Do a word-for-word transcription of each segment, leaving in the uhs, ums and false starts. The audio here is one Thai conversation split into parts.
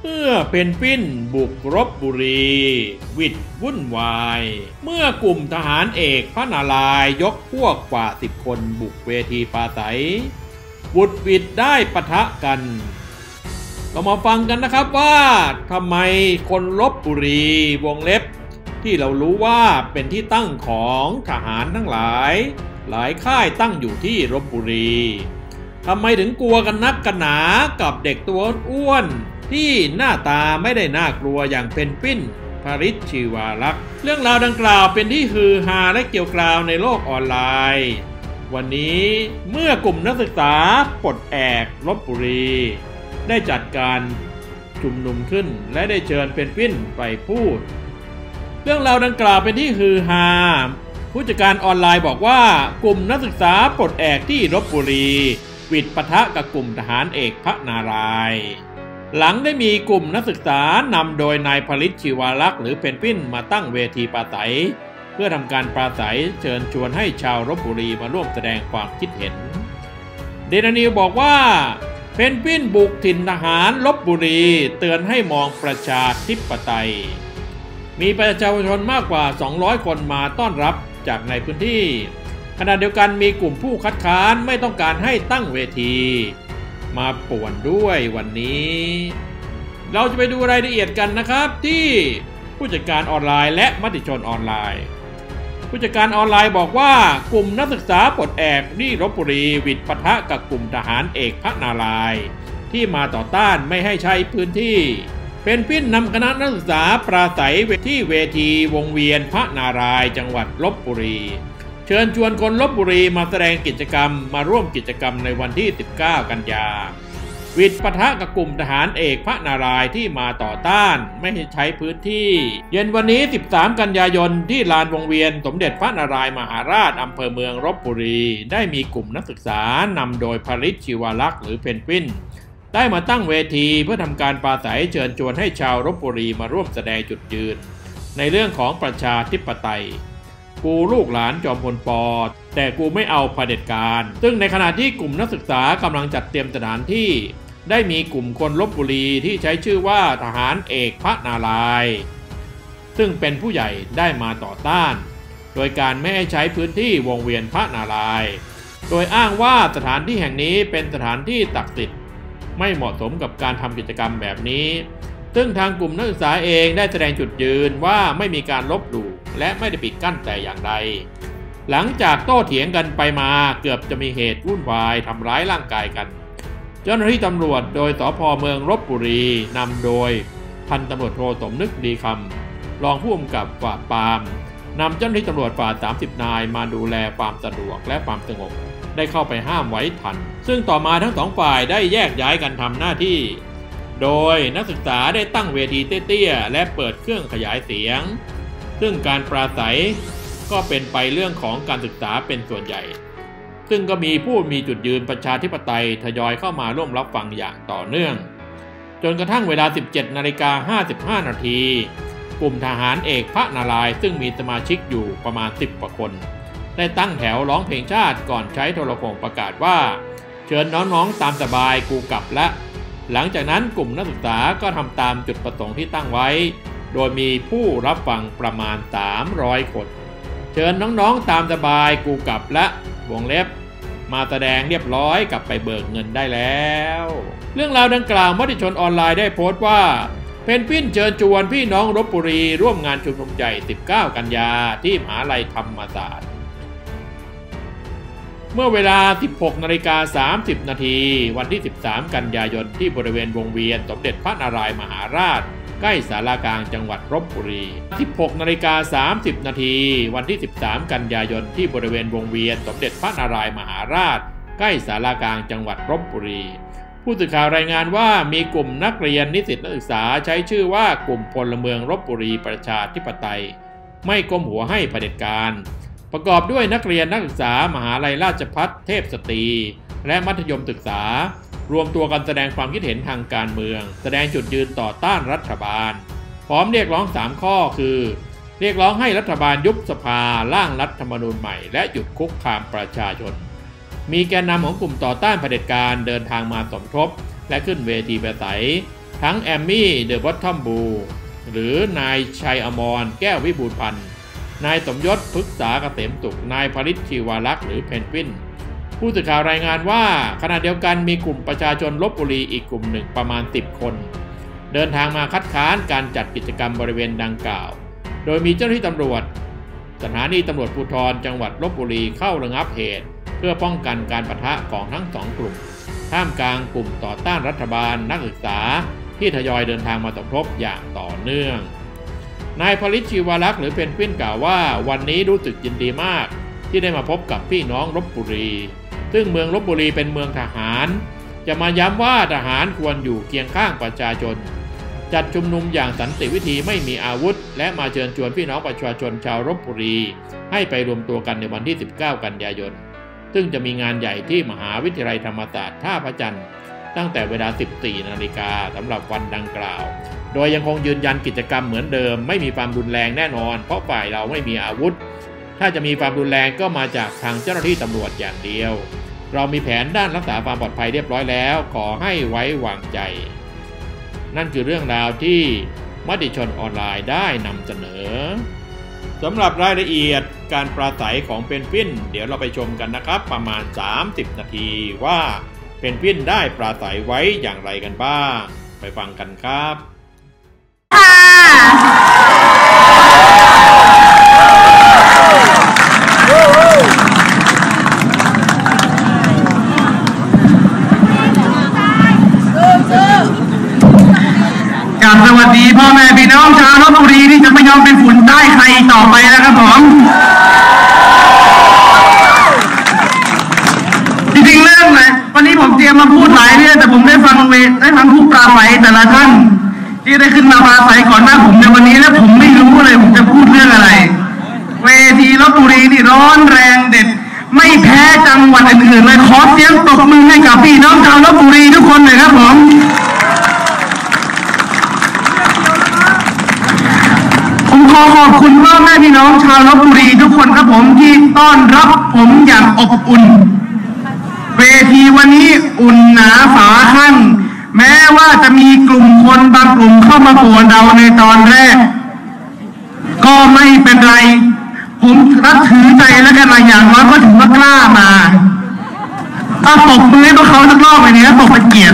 เมื่อเพนกวินบุกรบบุรีวิดวุ่นวายเมื่อกลุ่มทหารเอกพระนารายณ์ยกพวกกว่าสิบคนบุกเวทีปราศัยบุดวิดได้ปะทะกันเรามาฟังกันนะครับว่าทำไมคนลพบุรีวงเล็บที่เรารู้ว่าเป็นที่ตั้งของทหารทั้งหลายหลายค่ายตั้งอยู่ที่ลพบุรีทำไมถึงกลัวกันนักกันหนากับเด็กตัวอ้วนที่หน้าตาไม่ได้น่ากลัวอย่างเพนกวินพริชชีวาลักษณ์เรื่องราวดังกล่าวเป็นที่ฮือฮาและเกี่ยวกราวในโลกออนไลน์วันนี้เมื่อกลุ่มนักศึกษาปลดแอกลพบุรีได้จัดการชุมนุมขึ้นและได้เชิญเพนกวินไปพูดเรื่องราวดังกล่าวเป็นที่ฮือฮาผู้จัดการออนไลน์บอกว่ากลุ่มนักศึกษาปลดแอกที่ลพบุรีวิดปะทะกับกลุ่มทหารเอกพระนารายณ์หลังได้มีกลุ่มนักศึกษานำโดยนายพริชชีวาลักษณ์หรือเพนกวินมาตั้งเวทีปราศัยเพื่อทำการปราศัยเชิญชวนให้ชาวลพบุรีมาร่วมแสดงความคิดเห็นเดลนิวบอกว่าเพนกวินบุกถิ่นทหารลพบุรีเตือนให้มองประชาธิปไตยมีประชาชนมากกว่าสองร้อยคนมาต้อนรับจากในพื้นที่ขณะเดียวกันมีกลุ่มผู้คัดค้านไม่ต้องการให้ตั้งเวทีมาป่วนด้วยวันนี้เราจะไปดูรายละเอียดกันนะครับที่ผู้จัดการออนไลน์และมติชนออนไลน์ผู้จัดการออนไลน์บอกว่ากลุ่มนักศึกษาปลดแอกที่ลพบุรีวิดปะทะกับกลุ่มทหารเอกพระนารายณ์ที่มาต่อต้านไม่ให้ใช้พื้นที่เพนกวินนำคณะนักศึกษาปราศัยที่เวทีวงเวียนพระนารายณ์จังหวัดลพบุรีเชิญชวนคนลพบุรีมาแสดงกิจกรรมมาร่วมกิจกรรมในวันที่สิบเก้ากันยาวิดปะทะกับกลุ่มทหารเอกพระนารายณ์ที่มาต่อต้านไม่ให้ใช้พื้นที่เย็นวันนี้สิบสามกันยายนที่ลานวงเวียนสมเด็จพระนารายณ์มหาราชอำเภอเมืองลพบุรีได้มีกลุ่มนักศึกษานำโดยพริชชีวาลักษณ์หรือเพนกวินได้มาตั้งเวทีเพื่อทำการปราศัยเชิญชวนให้ชาวลพบุรีมาร่วมแสดงจุดยืนในเรื่องของประชาธิปไตยกูลูกหลานจอมพลป.แต่กูไม่เอาเผด็จการซึ่งในขณะที่กลุ่มนักศึกษากำลังจัดเตรียมสถานที่ได้มีกลุ่มคนลพบุรีที่ใช้ชื่อว่าทหารเอกพระนารายณ์ซึ่งเป็นผู้ใหญ่ได้มาต่อต้านโดยการไม่ให้ใช้พื้นที่วงเวียนพระนารายณ์โดยอ้างว่าสถานที่แห่งนี้เป็นสถานที่ศักดิ์สิทธิ์ไม่เหมาะสมกับการทำกิจกรรมแบบนี้ซึ่งทางกลุ่มนักศึกษาเองได้แสดงจุดยืนว่าไม่มีการลบหลู่และไม่ได้ปิดกั้นแต่อย่างใดหลังจากโต้เถียงกันไปมาเกือบจะมีเหตุวุ่นวายทำร้ายร่างกายกันเจ้าหน้าที่ตำรวจโดยสภ.เมืองลพบุรีนำโดยพันตำรวจโทสมนึกดีคำรองผู้กำกับปราบปรามนำเจ้าหน้าที่ตำรวจฝ่ายสามสิบนายมาดูแลความสะดวกและความสงบได้เข้าไปห้ามไว้ทันซึ่งต่อมาทั้งสองฝ่ายได้แยกย้ายกันทำหน้าที่โดยนักศึกษาได้ตั้งเวทีเตี้ยๆและเปิดเครื่องขยายเสียงซึ่งการปราศัยก็เป็นไปเรื่องของการศึกษาเป็นส่วนใหญ่ซึ่งก็มีผู้มีจุดยืนประชาธิปไตยทยอยเข้ามาร่วมรับฟังอย่างต่อเนื่องจนกระทั่งเวลา สิบเจ็ดนาฬิกาห้าสิบห้านาทีกลุ่มทหารเอกพระนารายณ์ซึ่งมีสมาชิกอยู่ประมาณสิบกว่าคนได้ตั้งแถวร้องเพลงชาติก่อนใช้โทรโขงประกาศว่าเชิญน้องๆตามสบายกูกลับและหลังจากนั้นกลุ่มนักศึกษาก็ทำตามจุดประสงค์ที่ตั้งไว้โดยมีผู้รับฟังประมาณสามร้อยคนเชิญน้องๆตามสบายกูกลับและวงเล็บมาแสดงเรียบร้อยกลับไปเบิกเงินได้แล้วเรื่องราวดังกล่าวมติชนออนไลน์ได้โพสต์ว่าเพนกวินเชิญชวนพี่น้องลพบุรีร่วมงานชุมนุมใหญ่สิบเก้ากันยาที่มหาวิทยาลัยธรรมศาสตร์เมื่อเวลา สิบหกนาฬิกาสามสิบนาทีวันที่สิบสามกันยายนที่บริเวณวงเวียนสมเด็จพระนารายณ์มหาราชใกล้ศาลากลางจังหวัดลพบุรี สิบหกนาฬิกาสามสิบนาทีวันที่สิบสามกันยายนที่บริเวณวงเวียนสมเด็จพระนารายณ์มหาราชใกล้ศาลากลางจังหวัดลพบุรีผู้สื่อข่าวรายงานว่ามีกลุ่มนักเรียนนิสิตนักศึกษาใช้ชื่อว่ากลุ่มพลเมืองลพบุรีประชาธิปไตยไม่ก้มหัวให้เผด็จการประกอบด้วยนักเรียนนักศึกษามหาวิทยาลัยราชภัฏเทพสตรีและมัธยมศึกษารวมตัวกันแสดงความคิดเห็นทางการเมืองแสดงจุดยืนต่อต้านรัฐบาลพร้อมเรียกร้องสามข้อคือเรียกร้องให้รัฐบาลยุบสภาร่างรัฐธรรมนูญใหม่และหยุดคุกคามประชาชนมีแกนนำของกลุ่มต่อต้านเผด็จการเดินทางมาสมทบและขึ้นเวทีปราศัยทั้งแอมมี่เดอะบอททอมบูหรือนายชัยอมรแก้ววิบูลย์พันธ์นายสมยศพฤกษาเกษมสุขนายพริชชีวาลักษณ์หรือเพนกวินผู้สื่อข่าวรายงานว่าขณะเดียวกันมีกลุ่มประชาชนลพบุรีอีกกลุ่มหนึ่งประมาณสิบคนเดินทางมาคัดค้านการจัดกิจกรรมบริเวณดังกล่าวโดยมีเจ้าหน้าที่ตำรวจสถานีตำรวจภูธรจังหวัดลพบุรีเข้าระงับเหตุเพื่อป้องกันการปะทะของทั้งสองกลุ่มท่ามกลางกลุ่มต่อต้านรัฐบาลนักศึกษาที่ทยอยเดินทางมาสมทบอย่างต่อเนื่องนายพลิตชีวาลักษณ์หรือเพนกวินกล่าวว่าวันนี้รู้สึกยินดีมากที่ได้มาพบกับพี่น้องลพบุรีซึ่งเมืองลพบุรีเป็นเมืองทหารจะมาย้ำว่าทหารควรอยู่เคียงข้างประชาชนจัดชุมนุมอย่างสันติวิธีไม่มีอาวุธและมาเชิญชวนพี่น้องประชาชนชาวลพบุรีให้ไปรวมตัวกันในวันที่สิบเก้ากันยายนซึ่งจะมีงานใหญ่ที่มหาวิทยาลัยธรรมศาสตร์ท่าพระจันทร์ตั้งแต่เวลา สิบสี่นาฬิกาสำหรับวันดังกล่าวโดยยังคงยืนยันกิจกรรมเหมือนเดิมไม่มีความรุนแรงแน่นอนเพราะฝ่ายเราไม่มีอาวุธถ้าจะมีความรุนแรงก็มาจากทางเจ้าหน้าที่ตำรวจอย่างเดียวเรามีแผนด้านรักษาความปลอดภัยเรียบร้อยแล้วขอให้ไว้วางใจนั่นคือเรื่องราวที่มติชนออนไลน์ได้นำเสนอสำหรับรายละเอียดการปราศัยของเพนกวินเดี๋ยวเราไปชมกันนะครับประมาณสามสิบนาทีว่าเพนกวินได้ปราศัยไว้อย่างไรกันบ้างไปฟังกันครับกราบสวัสดีพ่อแม่พี่น้องชาวลพบุรีที่จะไม่ยอมเป็นฝุ่นใต้ใครต่อไปนะครับผมจริงๆเรื่องเลยวันนี้ผมเตรียมมาพูดหลายเรื่องแต่ผมได้ฟังเวได้ฟังผู้ปราศัยแต่ละท่านที่ได้ขึ้นมาปราศัยก่อนหน้าผมในวันนี้แล้วผมไม่รู้เลยผมจะพูดเรื่องอะไรเวทีลพบุรีนี่ร้อนแรงเด็ดไม่แพ้จังหวัดอื่นๆเลยขอเสียงตบมือให้กับพี่น้องชาวลพบุรีทุกคนหน่อยครับผมผมขอขอบคุณพ่อแม่พี่น้องชาวลพบุรีทุกคนครับผมที่ต้อนรับผมอย่างอบอุ่นเวทีวันนี้อุ่นหนาฝาข้างแม้ว่าจะมีกลุ่มคนบางกลุ่มเข้ามาป่วนเราในตอนแรกก็ไม่เป็นไรผมรับถือใจแล้วกันหลายอย่างน้อยก็ถือว่ากล้ามาถ้าตบมือให้พวกเขาสักรอบไปเนี่ยตบเป็นเกียรติ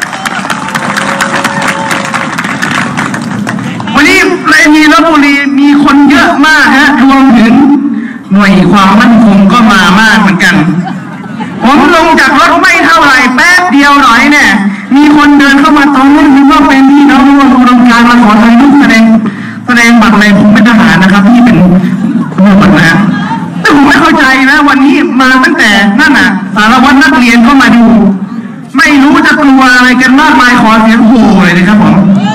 วันนี้ในมีลพบุรีมีคนเยอะมากฮะรวมถึงหน่วยความมั่นคงก็มามากเหมือนกันผมลงจากรถไม่เท่าไหร่แป๊บเดียวหน่อยเนี่ยมีคนเดินเข้ามาตรงนี้นึกว่าเป็นพี่น้องร่วมโครงการมาขอถ่ายรูปแสดงแสดงบัตรอะไรผมเป็นทหารนะครับที่เป็นรูปบัตรนะแต่ผมไม่เข้าใจนะวันนี้มาตั้งแต่นั่นน่ะสารวัตรนักเรียนก็มาดูไม่รู้จะกลัวอะไรกันมากมายขอเสียงโห่เลยนะครับผม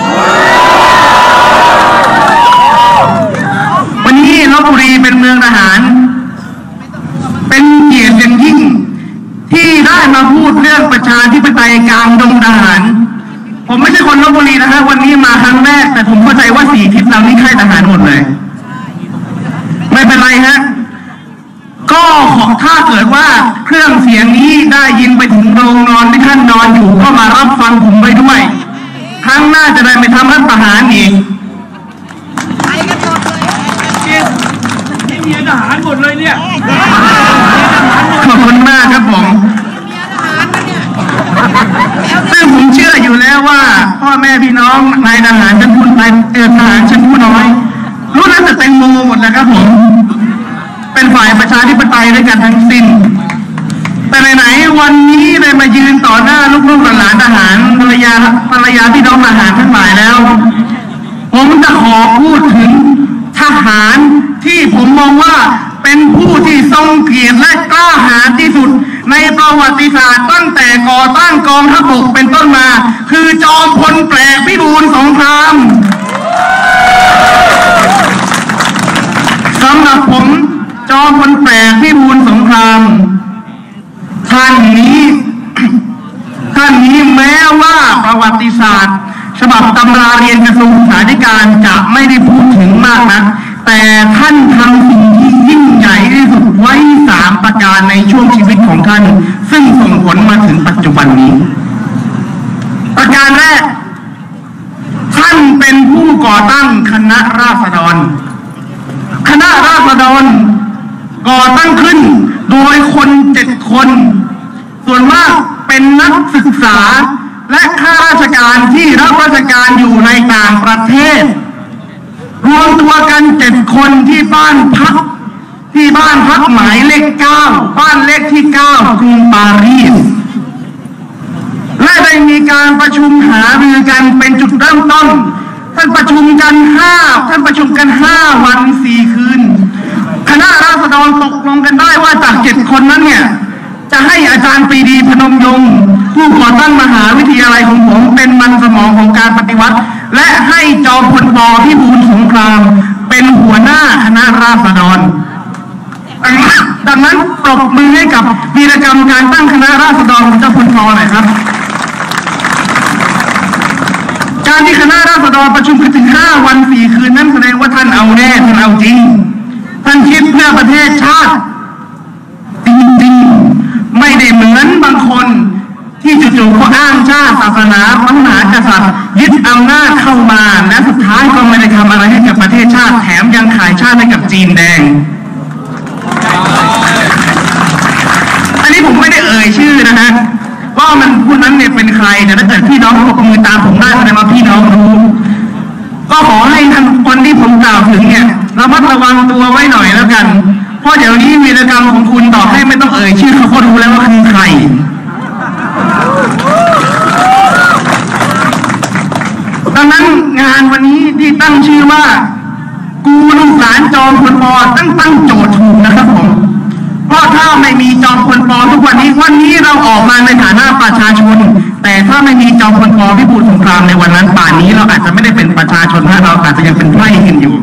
วันนี้ลพบุรีเป็นเมืองทหารเป็นเกียรติอย่างยิ่งที่ได้มาพูดเรื่องประชาธิปไตยกลางดงทหารผมไม่ใช่คนลพบุรีนะฮะวันนี้มาครั้งแรกแต่ผมเข้าใจว่าสี่ทิศเรานี่ค่ายทหารหมดเลยไม่เป็นไรฮะก็ขอถ้าเกิดว่าเครื่องเสียงนี้ได้ยินไปถึงโรงนอนที่ท่านนอนอยู่ก็มารับฟังผมไปด้วยครั้งหน้าจะได้ไม่ทำรัฐประหารอีกนี่เมียทหารหมดเลยเนี่ยขอบคุณมากครับผมซึ่งผมเชื่ออยู่แล้วว่าพ่อแม่พี่น้องนายทหารชั้นผู้นายเออทหารชั้นผู้น้อยรู้นั้นจะแตงโมหมดแล้วครับผมเป็นฝ่ายประชาธิปไตยด้วยกันทั้งสิ้นแต่ไหนๆวันนี้เลยมายืนต่อหน้าลูกๆหลานทหารภรรยาภรรยาพี่น้องทหารทั้งหลายแล้วผมจะขอพูดถึงทหารที่ผมมองว่าเป็นผู้ที่ทรงเกียรติและกล้าหาญที่สุดในประวัติศาสตร์ตั้งแต่ก่อตั้งกองทัพบกเป็นต้นมาคือจอมพลแปลกพิบูลสงครามสำหรับผมจอมพลแปลกพิบูลสงครามท่านนี้ท่านนี้แม้ว่าประวัติศาสตร์ฉบับตำราเรียนกระทรวงศึกษาธิการจะไม่ได้พูดถึงมากนะแต่ท่านทำสิ่งที่ยิ่งใหญ่ที่สุดไว้สามประการในช่วงชีวิตของท่านซึ่งส่งผลมาถึงปัจจุบันนี้ประการแรกท่านเป็นผู้ก่อตั้งคณะราษฎรคณะราษฎรก่อตั้งขึ้นโดยคนเจ็ดคนส่วนมากเป็นนักศึกษาและข้าราชการที่รับราชการอยู่ในต่างประเทศรวมตัวกันเจ็ดคนที่บ้านพักที่บ้านพักหมายเลขเก้าบ้านเลขที่เก้ากรุงปารีสและได้มีการประชุมหารือกันเป็นจุดเริ่มต้นท่านประชุมกันห้าท่านประชุมกันห้าวันสี่คืนคณะราษฎรตกลงกันได้ว่าจากเจ็ดคนนั้นเนี่ยจะให้อาจารย์ปรีดีพนมยงค์ผู้ก่อตั้งมหาวิทยาลัยของผมเป็นมันสมองของการปฏิวัติและให้จอมพลป.พิบูลสงครามเป็นหัวหน้าคณะราษฎรดังนั้นปรบมือให้กับวีรกรรมการตั้งคณะราษฎรของเจ้าพลป.หน่อยครับการที่คณะราษฎรประชุมกันถึงห้าวันสี่คืนนั้นแสดงว่าท่านเอาแน่ท่านเอาจริงท่านคิดเพื่อประเทศชาติจริงๆไม่ได้เหมือนบางคนที่จู่ๆก็อ้างชาติศาสนาพระมหากษัตริย์ยึดอำนาจเข้ามาและสุดท้ายก็ไม่ได้ทำอะไรให้กับประเทศชาติแถมยังขายชาติให้กับจีนแดงอันนี้ผมไม่ได้เอ่ยชื่อนะฮะว่ามันผู้นั้นเนี่ยเป็นใครแต่ถ้าเกิดพี่น้องปรบมือตามผมได้แสดงว่าพี่น้องรู้ก็ขอให้ท่านคนที่ผมกล่าวถึงเนี่ยระมัดระวังตัวไว้หน่อยแล้วกันเพราะเดี๋ยวนี้วีรกรรมของคุณต่อให้ไม่ต้องเอ่ยชื่อเขาก็รู้แล้วว่าคือใครดังนั้นงานวันนี้ที่ตั้งชื่อว่ากูลูกหลานจอมพลป.ตั้งตั้งโจทย์ถูกนะครับผมเพราะถ้าไม่มีจอมพลป.ทุกวันนี้วันนี้เราออกมาในฐานะประชาชนแต่ถ้าไม่มีจอมพลป.พิบูลสงครามในวันนั้นป่านนี้เราอาจจะไม่ได้เป็นประชาชนนะเราอาจจะยังเป็นไพร่กันอยู่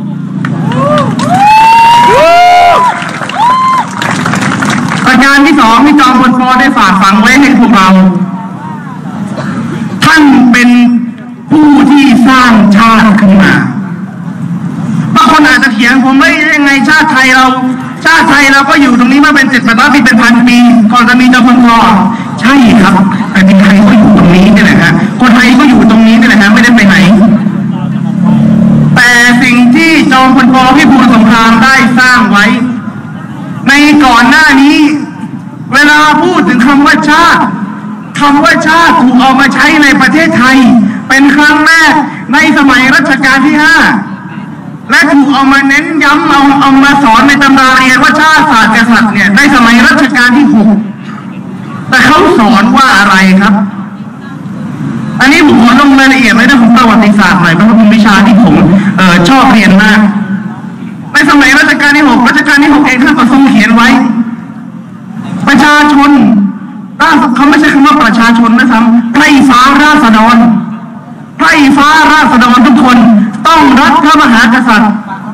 ประการที่สองที่จอมพลป.ได้ฝากฝังไว้ให้พวกเราท่านเป็นผู้ที่สร้างชาติขึ้นมาบางคนอาจจะเถียงผมไม่ยังไงชาติไทยเราชาติไทยเราก็อยู่ตรงนี้มาเป็นเจ็ดพันปีเป็นพันปีก่อนจะมีจอมพลป.ใช่ครับแต่คนไทยก็อยู่ตรงนี้นี่แหละฮะคนไทยก็อยู่ตรงนี้นี่แหละฮะไม่ได้ไปไหนแต่สิ่งที่จอมพลป.พิบูลสงครามได้สร้างไว้ในก่อนหน้านี้เวลาพูดถึงคำว่าชาติคำว่าชาติถูกเอามาใช้ในประเทศไทยเป็นครั้งแรกในสมัยรัชกาลที่ห้าและถูกเอามาเน้นย้ำเอาเอามาสอนในตำราเรียนว่าชาติศาสตร์กษัตริย์เนี่ยในสมัยรัชกาลที่หกแต่เขาสอนว่าอะไรครับอันนี้ผมขอลงรายละเอียดในเรื่องของประวัติศาสตร์หน่อยเพราะเป็นวิชาที่ผมเอ่อชอบเรียนมากในสมัยรัชกาลที่หกรัชกาลที่หกเองท่านก็ทรงเขียนไว้ประชาชนเขาไม่ใช่คำว่าประชาชนนะซ้ำไพร่ฟ้าราษฎรไพร่ฟ้าราษฎรทุกคนต้องรักพระมหากษัตริย์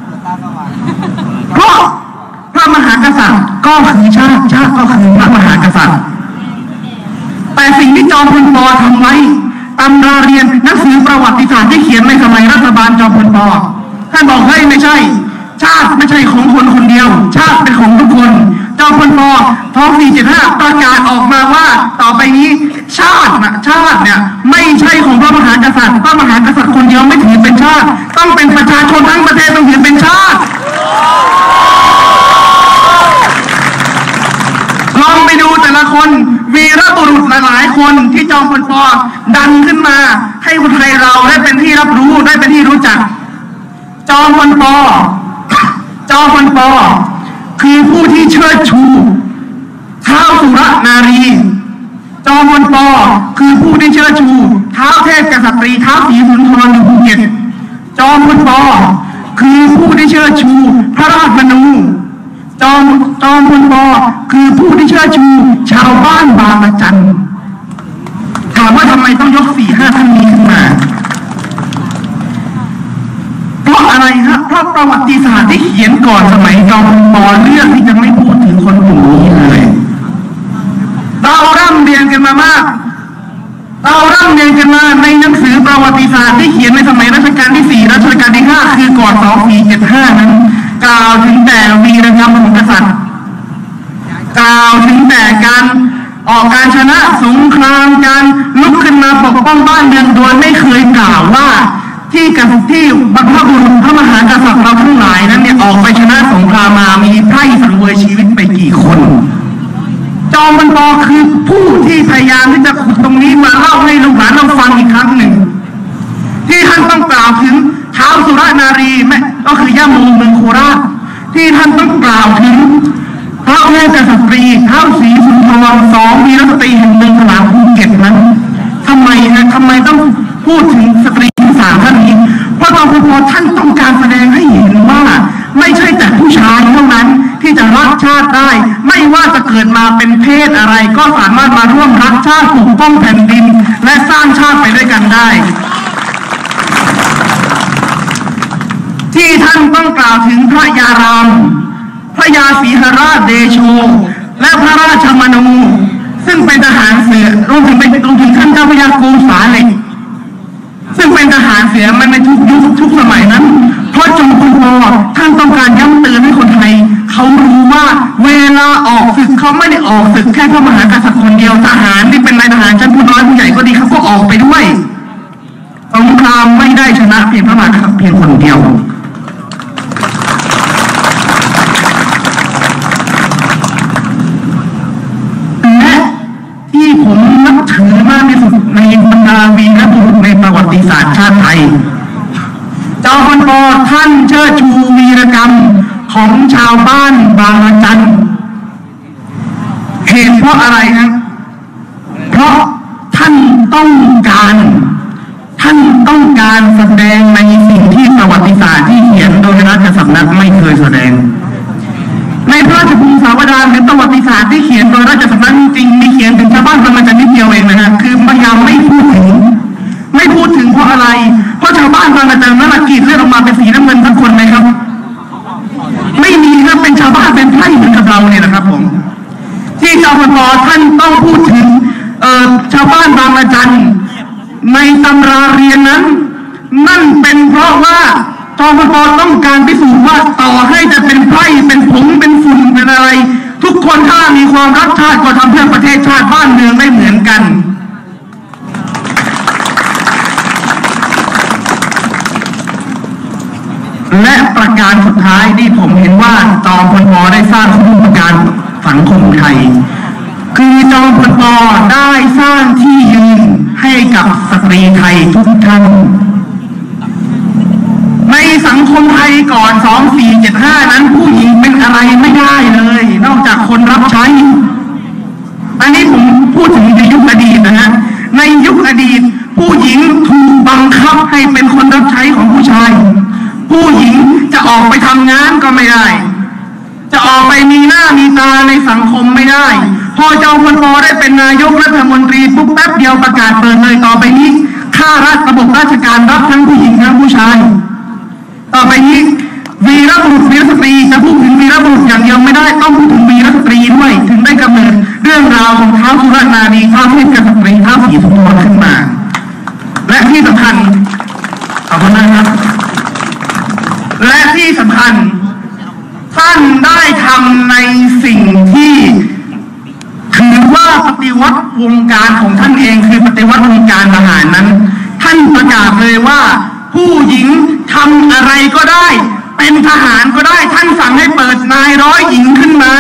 เพราะพระมหากษัตริย์ก็คือชาติชาติก็คือพระมหากษัตริย์แต่สิ่งที่จอมพลป.ทำไว้ตำราเรียนหนังสือประวัติศาสตร์ที่เขียนในสมัยรัฐบาลจอมพลป.ท่านบอกเฮ้ยไม่ใช่ชาติไม่ใช่ของคนคนเดียวชาติเป็นของทุกคนจอมพลป.ท้องสี่เจ็ดห้าประกาศออกมาว่าต่อไปนี้ชาตินะชาติเนี่ยไม่ใช่ของพระมหากษัตริย์พระมหากษัตริย์คนเดียวไม่ถือเป็นชาติต้องเป็นประชาชนทั้งประเทศต้องถือเป็นชาติลองไปดูแต่ละคนวีรบุรุษหลายๆคนที่จอมพลป.ดันขึ้นมาให้คนไทยเราได้เป็นที่รับรู้ได้เป็นที่รู้จักจอมพลป.จอมพลป.คือผู้ที่เชิดชูท้าวสุรนารีจอมพลป.คือผู้ที่เชิดชูท้าวเทพกษัตริย์ท้าวศรีสุนทรอยู่ภูเก็ตจอมพลป.คือผู้ที่เชิดชูพระราชมนูจอมจอมพลป.คือผู้ที่เชิดชูชาวบ้านบางระจันถามว่าทำไมต้องยกสี่ห้าท่านนี้ขึ้นมาเพราะอะไรฮะเพราะประวัติศาสตร์ที่เขียนก่อนสมัยจอมพลป.เรื่องที่จะไม่พูดถึงคนกลุ่มนี้เลยเราร่ำเรียนกันมามากเราร่ำเรียนกันมาในหนังสือประวัติศาสตร์ที่เขียนในสมัยรัชกาลที่สี่รัชกาลที่ห้าคือก่อนสองสี่เจ็ดห้านั้นกล่าวถึงแต่วีรกรรมของกษัตริย์กล่าวถึงแต่การออกการชนะสงครามการลุกขึ้นมาปกป้องบ้านเมืองโดยไม่เคยกล่าวว่าที่กับที่บรรพบุรุษพระมหากษัตริย์เราทั้งหลายนั้นเนี่ยออกไปชนะสงครามมามีไพร่สังเวยชีวิตไปกี่คนจอมพลป.คือผู้ที่พยายามที่จะขุดตรงนี้มาเล่าให้ลูกหลานเราฟังอีกครั้งหนึ่งที่ท่านต้องกล่าวถึงท้าวสุรนารีแม่ก็คือย่าโมเมืองโคราชที่ท่านต้องกล่าวถึงพระแม่กษัตรีท้าวศรีสุนทรสองวีรสตรีแห่งเมืองฉลามภูเก็ตนั้นทำไมนะทำไมต้องพูดถึงสตรีทั้งสามท่านนี้เพราะตอนพอท่านต้องการแสดงให้เห็นว่าไม่ใช่แต่ผู้ชายเท่านั้นที่จะรักชาติได้ไม่ว่าจะเกิดมาเป็นเพศอะไรก็สามารถมาร่วมรักชาติปกป้องแผ่นดินและสร้างชาติไปด้วยกันได้ที่ท่านต้องกล่าวถึงพระยารามพระยาศรีหราชเดโชและพระราชมนูซึ่งเป็นทหารเสือรวมถึงเป็นรวมถึงท่านเจ้าพระยาโกษาเหล็กซึ่งเป็นทหารเสือมันในทุกยุคทุกสมัยนั้นเพราะจงพลป.ท่านต้องการย้ำเตือนให้คนไทยเขารู้ว่าเวลาออกศึกเขาไม่ได้ออกศึกแค่พระมหากษัตริย์คนเดียวทหารที่เป็นนายทหารชั้นผู้น้อยผู้ใหญ่ก็ดีเขาก็ออกไปด้วยสงครามไม่ได้ชนะเพียงพระมหากษัตริย์เพียงคนเดียวและที่ผมนับถือมากที่สุดในบรรดาวีรบุรุษในประวัติศาสตร์ชาติไทยจอมพลป.ท่านเชิดชูวีรกรรมของชาวบ้านบางระจันเหตุเพราะอะไรครับเพราะท่านต้องการท่านต้องการแสดงในสิ่งที่ประวัติศาสตร์ที่เขียนโดยราชสำนักไม่เคยแสดงในพระราชพงศาวดารหรือประวัติศาสตร์ที่เขียนโดยราชสำนักจริงมีเขียนถึงชาวบ้านบางระจันนิดเดียวเองนะฮะคือพยายามไม่พูดถึงไม่พูดถึงเพราะอะไรเพราะชาวบ้านบางระจันนั้นกรีดเลือดออกมาเป็นสีน้ำเงินทั้งคนไหมครับไม่มีครับเป็นชาวบ้านเป็นไพร่เหมือนกับเราเนี่ยนะครับผมที่จอมพลป.ท่านต้องพูดถึงเอ่อชาวบ้านบางระจันในตำราเรียนนั้นนั่นเป็นเพราะว่าจอมพลป.ต้องการพิสูจน์ว่าต่อให้จะเป็นไพร่เป็นผงเป็นฝุ่นเป็นอะไรทุกคนถ้ามีความรักชาติก็ทำเพื่อประเทศชาติบ้านเมืองได้เหมือนกันและประการสุดท้ายที่ผมเห็นว่าจอมพลป.ได้สร้างคุณูปการสังคมไทยคือจอมพลป.ได้สร้างที่ยืนให้กับสตรีไทยทุกท่านในสังคมไทยก่อนสองสี่เจ็ดห้านั้นผู้หญิงเป็นอะไรไม่ได้เลยนอกจากคนรับใช้อันนี้ผมพูดถึงในยุคอดีตนะฮะในยุคอดีตผู้หญิงถูกบังคับให้เป็นคนรับใช้ของผู้ชายผู้หญิงจะออกไปทำงานก็ไม่ได้จะออกไปมีหน้ามีตาในสังคมไม่ได้พอจอมพลป.ได้เป็นนายกรัฐมนตรีปุ๊บแป๊บเดียวประกาศเปิดเลยต่อไปนี้ข้าราชระบบราชการรับทั้งผู้หญิงทั้งผู้ชายต่อไปนี้วีรบุรุษวีรสตรีจะพูดถึงวีรบุรุษอย่างเดียวไม่ได้ต้องพูดถึงวีรสตรีด้วยถึงได้กำเนิดเรื่องราวของท้าวสุรนารีท้าวเทพกษัตรีท้าวศรีสุโธขึ้นมาและที่สำคัญขอบคุณนะครับและที่สำคัญท่านได้ทำในสิ่งที่ถือว่าปฏิวัติวงการของท่านเองคือปฏิวัติวงการทหารนั้นท่านประกาศเลยว่าผู้หญิงทำอะไรก็ได้เป็นทหารก็ได้ท่านสั่งให้เปิดนายร้อยหญิงขึ้นมา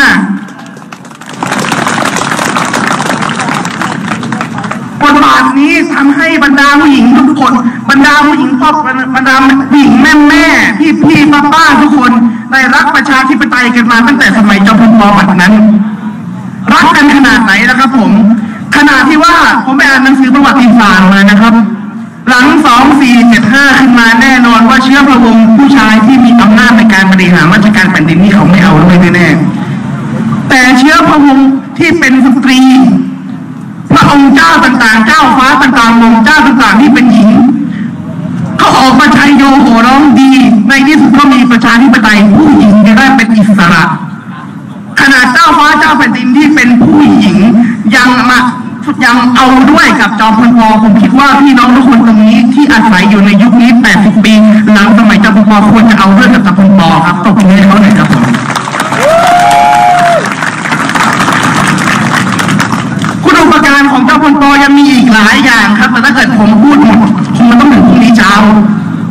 บทบาทนี้ทำให้บรรดาผู้หญิงทุกคนบรรดาผู้หญิงพ่อบรรดาผู้หญิงแม่แม่พี่พี่ป้าป้าทุกคนได้รักประชาธิปไตยกันมาตั้งแต่สมัยจอมพลป.บัดนั้นรักกันขนาดไหนนะครับผมขนาดที่ว่าผมไปอ่านหนังสือประวัติศาสตร์มานะครับหลังสองสี่เจ็ดห้าขึ้นมาแน่นอนว่าเชื้อพระวงศ์ผู้ชายที่มีอำนาจในการบริหารราชการแผ่นดินนี่เขาไม่เอาด้วยแน่ๆแต่เชื้อพระวงศ์ที่เป็นสตรีพระองค์เจ้าต่างๆเจ้าฟ้าต่างๆมงเจ้าต่างๆที่เป็นหญิงเขาออกมาชัยโยโห่ร้องดีในที่สุดก็มีประชาธิปไตยผู้หญิงจะได้เป็นอิสระขนาดเจ้าฟ้าเจ้าแผ่นดินที่เป็นผู้หญิงยังมายังเอาด้วยกับจอมพลป.ผมคิดว่าพี่น้องทุกคนตรงนี้ที่อาศัยอยู่ในยุคนี้แปดสิบปีหลังสมัยจอมพลป.ควรจะเอาด้วยกับจอมพลป.ครับตบมือให้เขาหน่อยครับผมคุณอุปการของจอมพลป.ยังมีอีกหลายอย่างครับแต่ถ้าเกิดผมพูดหมดคงต้องถึงพรุ่งนี้เช้า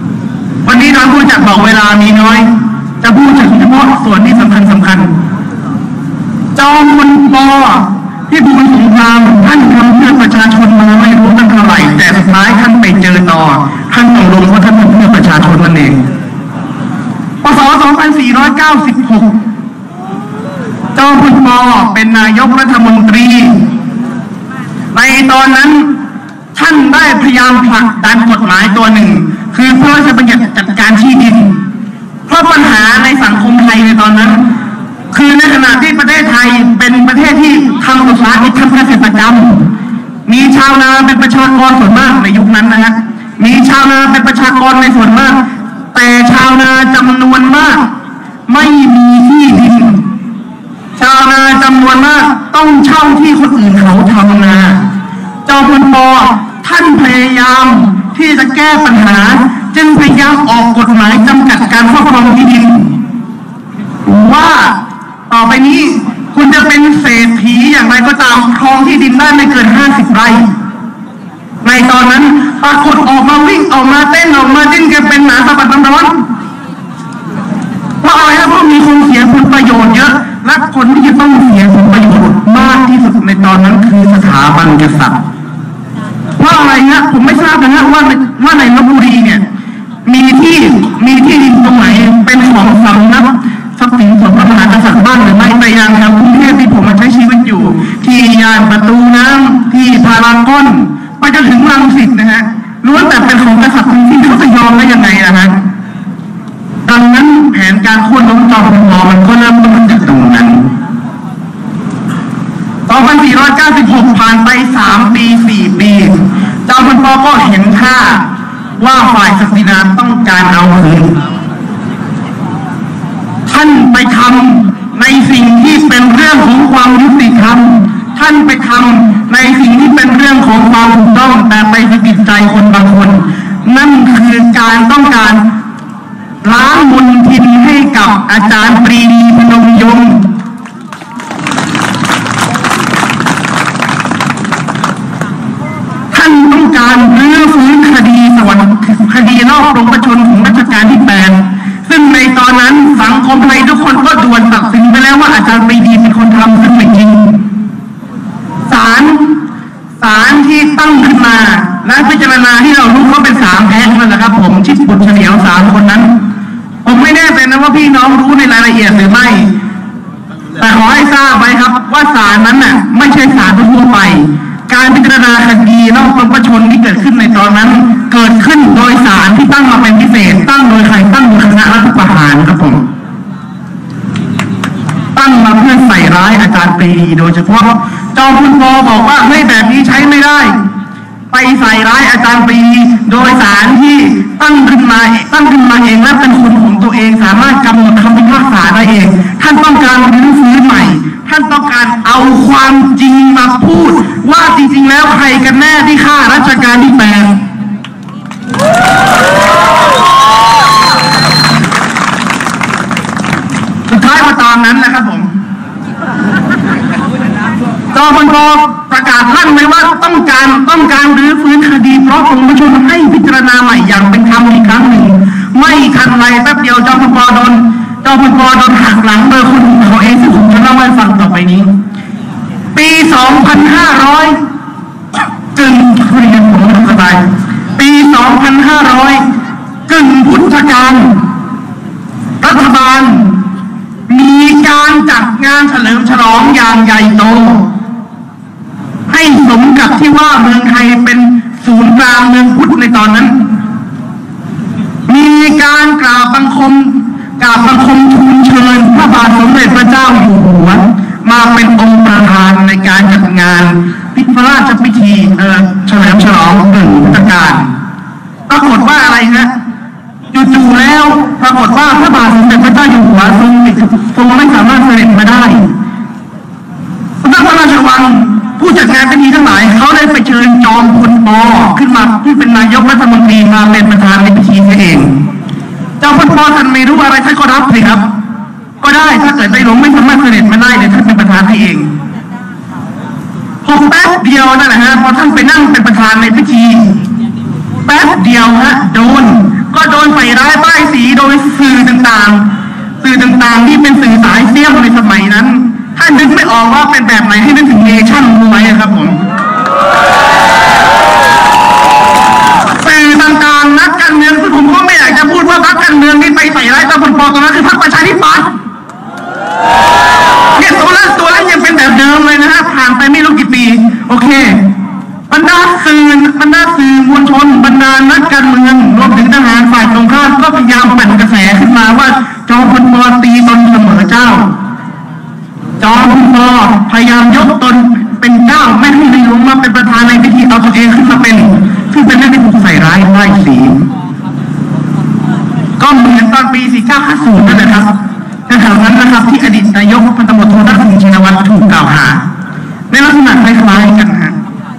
ท่านต้องลงเพราะท่านเป็นเพื่อประชาชนนั่นเองพศสองพันสี่ร้อยเก้าสิบหกจอมพลป.เป็นนายกรัฐมนตรีในตอนนั้นท่านได้พยายามผลักดันกฎหมายตัวหนึ่งคือพระราชบัญญัติจัดการที่ดินเพราะปัญหาในสังคมไทยในตอนนั้นคือในขณะที่ประเทศไทยเป็นประเทศที่ทำอุตสาหกิจทำเกษตรกรรมมีชาวนาเป็นประชากรส่วนมากในยุคนั้นนะฮะมีชาวนาเป็นประชากรในส่วนมากแต่ชาวนาจำนวนมากไม่มีที่ดินชาวนาจำนวนมากต้องเช่าที่คนอื่นเขาทำนาจอมพลป.ท่านพยายามที่จะแก้ปัญหาจึงพยายามออกกฎหมายจำกัดการครอบครองที่ดินว่าต่อไปนี้คุณจะเป็นเศรษฐีอย่างไรก็ตามครองที่ดินได้ไม่เกินห้าสิบไร่ในตอนนั้นปรากฏออกมาวิ่งออกมาเต้นออกมาดิ้นกันเป็นหมาสะบัดน้ำร้อนเพราะอะไรนะเพราะมีคนเสียผลประโยชน์เยอะและคนที่จะต้องเสียผลประโยชน์มากที่สุดในตอนนั้นคือสถาบันกษัตริย์เพราะอะไรนะผมไม่ทราบนะฮะว่าว่าในลพบุรีเนี่ยมีที่มีที่ดินตรงไหนเป็นของสำนักทรัพย์สินส่วนพระมหากษัตริย์บ้างหรือไม่แต่ยังครับกรุงเทพที่ผมมาใช้ชีวิตอยู่ที่ยานประตูน้ำที่พารากอนไปจนถึงรังสิตนะฮะล้วนแต่เป็นของกษัตริย์ทั้งสิ้นเขาจะยอมได้ยังไงนะฮะดังนั้นแผนการโค่นล้มจอมพลป.มันก็เริ่มต้นจากตรงนั้นสองพันสี่ร้อยเก้าสิบหกผ่านไปสามปีสี่ปีจอมพลป.ก็เห็นท่าว่าฝ่ายศักดินาต้องการเอาคืนท่านไปทำในสิ่งที่เป็นเรื่องของความยุติธรรมท่านไปทำในสิ่งที่เป็นเรื่องของความถูกต้องแต่ไปสะกิดใจคนบางคนนั่นคือการต้องการล้างมลทินให้กับอาจารย์ปรีดีพนมยงค์ท่านต้องการรื้อฟื้นคดีสวรรค์คดีนอกรงประชนของรัชกาลที่แปดซึ่งในตอนนั้นสังคมไทยทุกคนก็ด่วนตัดสินไปแล้วว่าอาจารย์ปรีดีเป็นคนทำซึ่งไม่จริงศาลศาลที่ตั้งขึ้นมาและพิจารณาที่เรารู้เขาเป็นสามแพ้นั่นแหละครับผมชิดบุตรเฉลียวสามคนนั้นผมไม่แน่ใจนะว่าพี่น้องรู้ในรายละเอียดหรือไม่แต่ขอให้ทราบไว้ครับว่าศาลนั้นน่ะไม่ใช่ศาลทั่วไปการพิจารณาคดีนอกรงประชนที่เกิดขึ้นในตอนนั้นเกิดขึ้นโดยศาลที่ตั้งมาเป็นพิเศษตั้งโดยใครตั้งโดยคณะรัฐประหารครับผมตั้งมาเพื่อใส่ร้ายอาจารย์ปรีดีโดยเฉพาะจอมพลป.บอกว่าเฮ้ยแบบนี้ใช้ไม่ได้ไปใส่ร้ายอาจารย์ปรีดีโดยศาลที่ตั้งขึ้นมาตั้งขึ้นมาเองและเป็นคนของตัวเองสามารถกำหนดคำพิพากษาได้เองท่านต้องการรื้อฟื้นใหม่ท่านต้องการเอาความจริงมาพูดว่าจริงๆแล้วใครกันแน่ที่ฆ่ารัชกาลที่แปดสุดท้ายมาตอนนั้นนะครับผมจอมพลป.ประกาศลั่นไว้ว่าต้องการต้องการรื้อฟื้นคดีเพราะองค์ประชุมให้พิจารณาใหม่อย่างเป็นธรรมอีกครั้งหนึ่งไม่ทันไรแป๊บเดียวจอมพลป.โดนจอมพลป.โดนหักหลังโดยคนเขาเองซึ่งผมจะเล่าให้ฟังต่อไปนี้ปีสองพันห้าร้อยกึ่งคุยกันผมสบายปีสองพันห้าร้อยกึ่งพุทธกาลรัฐบาลมีการจัดงานเฉลิมฉลองอย่างใหญ่โตให้สมกับที่ว่าเมืองไทยเป็นศูนย์กลางเมืองพุทธในตอนนั้นมีการกราบบังคมกราบบังคมทูลเชิญพระบาทสมเด็จพระเจ้าอยู่หัวมาเป็นองค์ประธานในการจัดงานพิธีพระราชพิธีเอ่อเฉลิมฉลองกึ่งพุทธกาลปรากฏว่าอะไรฮะจู่ๆแล้วปรากฏว่าพระบาทสมเด็จพระเจ้าอยู่หัวทรงทรงไม่สามารถเสด็จมาได้พระราชวังผู้จัดงานพิธีทั้งหลายเขาได้ไปเชิญจอมพลป.ขึ้นมาที่เป็นนายกรัฐมนตรีมาเป็นประธานในพิธีเองจอมพลป.ท่านไม่รู้อะไรท่านก็รับเลยครับก็ได้ถ้าเกิดในหลวงไม่สามารถเสด็จมาได้เดี๋ยวท่านเป็นประธานให้เองพอแป๊บเดียวนั่นแหละฮะพอท่านไปนั่งเป็นประธานในพิธีแป๊บเดียวฮะโดนก็โดนใส่ร้ายป้ายสีโดยสื่อต่างๆสื่อต่างๆที่เป็นสื่อสายเสี้ยมในสมัยนั้นท่านนึกไม่ออกว่าเป็นแบบไหนให้นึกถึงเนชั่นมวยครับผมสื่อต่บาทเนี่ยตัวนั้นตัวนั้นยังเป็นแบบเดิมเลยนะฮะผ่านไปไม่รู้กี่ปีโอเคบรรดาสื่อบรรดาสื่อมวลชนบรรดานักการเมืองรวมถึงทหารฝ่ายตรงข้ามก็พยายามปั่นกระแสขึ้นมาว่าจอมพลปตีตนเสมอเจ้าจอมพลปพยายามยกตนเป็นเจ้าไม่ให้ในหลวงมาเป็นประธานในพิธีเอาตัวเองขึ้นมาเป็นซึ่งเป็นเรื่องที่ถูกใส่ร้ายไล่สีก็เหมือนตอนปีสี่เก้าห้าศูนย์นั่นแหละครับในแถวนั้นนะครับที่อดีตนายกพันตำรวจโททักษิณชินวัตรถูกกล่าวหาในลักษณะคล้ายๆกันฮะ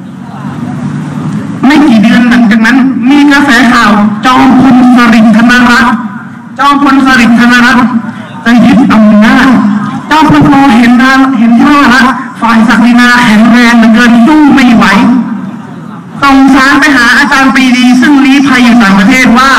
ไม่กี่เดือนหลังจากนั้นมีกระแสข่าวจอมพลสฤษดิ์ธนรัตน์จอมพลสฤษดิ์ธนรัตน์จะยึดอำนาจจอมพลปเห็นท่าเห็นท่าละฝ่ายศักดินาแข็งแรงเหลือเกินสู้ไม่ไหวส่งสารไปหาอาจารย์ปรีดีซึ่งลี้ภัยอยู่ต่างประเทศว่า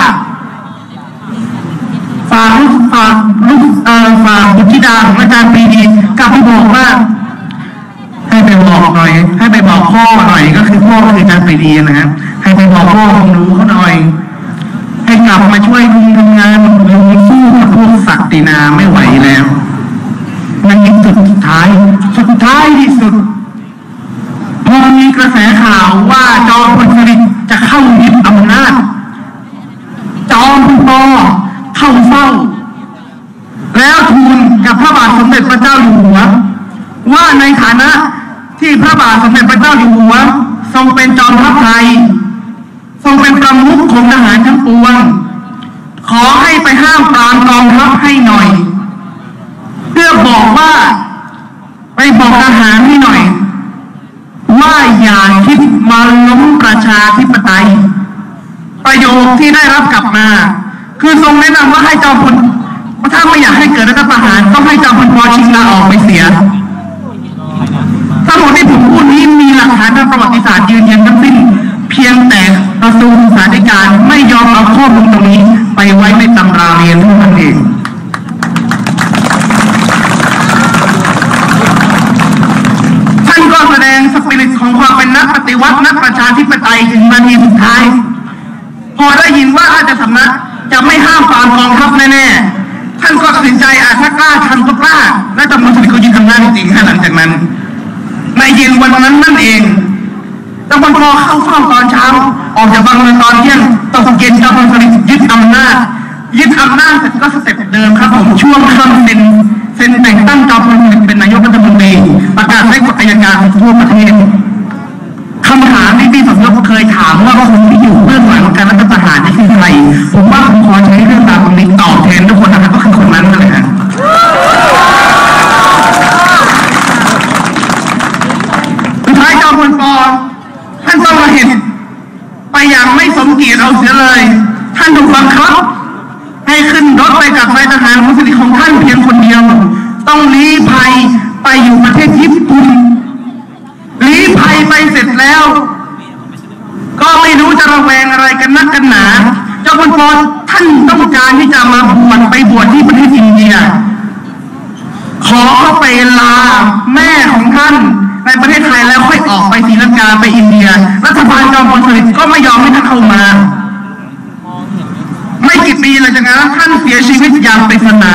ฝากลูกฝากลูกเอ่อฝากบุตรธิดาของอาจารย์ปรีดีกลับไปบอกว่าให้ไปบอกหน่อยให้ไปบอกพ่อหน่อยก็คือพ่อคืออาจารย์ปรีดีนะครับให้ไปบอกพ่อของหนูเขาหน่อยให้กลับมาช่วยลุงทำงานลุงสู้กับพวกศักดินาไม่ไหวแล้วในจุดสุดท้ายสุดท้ายที่สุดพอมีกระแสข่าวว่าจอมพลสฤษดิ์จะเข้ายึดอำนาจจอมพลปเข้าเฝ้าแล้วทูลกับพระบาทสมเด็จพระเจ้าอยู่หัวว่าในฐานะที่พระบาทสมเด็จพระเจ้าอยู่หัวทรงเป็นจอมทัพไทยทรงเป็นประมุขของทหารทั้งปวงขอให้ไปห้ามปรามกองทัพให้หน่อยเพื่อบอกว่าไปบอกทหารให้หน่อยว่าอย่าคิดมาล้มประชาธิปไตยประโยคที่ได้รับกลับมาคือทรงแนะนำว่าให้จอมพลถ้าไม่อยากให้เกิดรัฐประหารต้องให้จอมพลปชิงลาออกไปเสียทั้งหมดที่ผมพูดนี้มีหลักฐานทางประวัติศาสตร์ยืนยันทั้งสิ้นเพียงแต่กระทรวงศึกษาธิการไม่ยอมเอาข้อมูลตรงนี้ไปไว้ในตำราเรียนเท่านั้นเองท่านก็แสดงสปิริตของความเป็นนักปฏิวัตินักประชาธิปไตยถึงนาทีสุดท้ายพอได้ยินว่าราชสำนักจะไม่ห้ามปรามกองทัพแน่ๆท่านก็ตัดสินใจอาถ้ากล้าทำก็กล้าและจอมพลสฤษดิ์ก็ยึดอำนาจจริงๆหลังจากนั้นในเย็นวันนั้นนั่นเองจอมพลปเข้าเฝ้าตอนเช้าออกจากบังเมืองตอนเที่ยงตกเย็นจอมพลสฤษดิ์ยึดอำนาจยึดอำนาจเสร็จก็สเต็ปเดิมครับผมช่วงค่ำเซ็นเซ็นแต่งตั้งจอมพลสฤษดิ์เป็นนายกรัฐมนตรีประกาศให้กฎอัยการทั่วประเทศคำถามที่พี่สมยศเคยถามว่าคนที่อยู่เบื้องหลังการรัฐประหารนี่คือใครผมว่าผมขอใช้เรื่องราวตรงนี้ตอบแทนทุกคนนะครับก็คือคนนั้นนั่นแหละสุดท้ายจอมพลปท่านต้องมาเห็นไปอย่างไม่สมเกียรติเอาเสียเลยท่านถูกบังคับให้ขึ้นรถไปกับนายทหารมุสลิมของท่านเพียงคนเดียวต้องลี้ภัยไปอยู่ประเทศญี่ปุ่นลี้ภัยไปเสร็จแล้วก็ไม่รู้จะระแวงอะไรกันนักกันหนาเจ้าพลปท่านต้องการที่จะมาบวชไปบวชที่ประเทศอินเดียขอไปลาแม่ของท่านในประเทศไทยแล้วค่อยออกไปศรีลังกาไปอินเดียรัฐบาลจอมพลสฤษดิ์ก็ไม่ยอมให้ท่านเข้ามาไม่กี่ปีหลังจากนั้นท่านเสียชีวิตอย่างปริศนา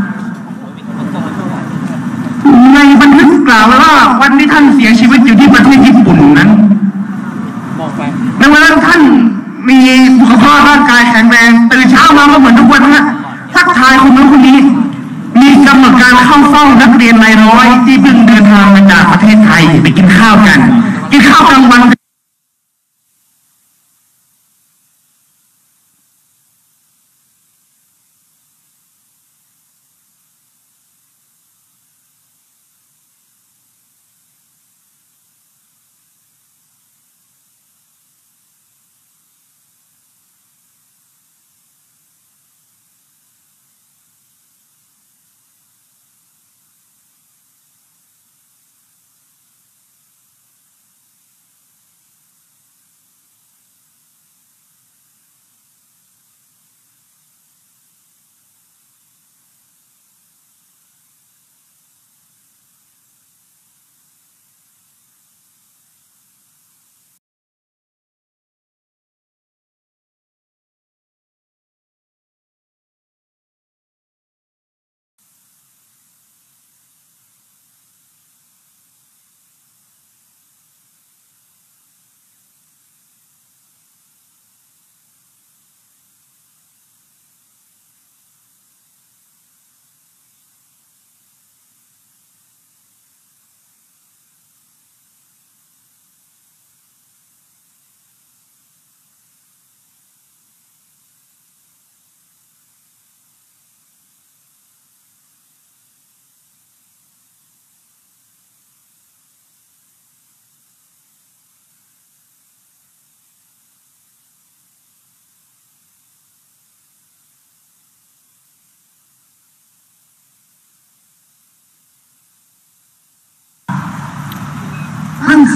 ในบันทึกกล่าวว่าวันที่ท่านเสียชีวิตอยู่ที่ประเทศญี่ปุ่นนั้นในวันนั้นท่านมีสุขภาพร่างกายแข็งแรงตื่นเช้ามาก็เหมือนทุกวันนะทักทายคนนู้นคนนี้มีกำหนดการเข้าเฝ้านักเรียนนายร้อยที่เพิ่งเดินทางมาจากประเทศไทยไปกินข้าวกันกินข้าวกลางวัน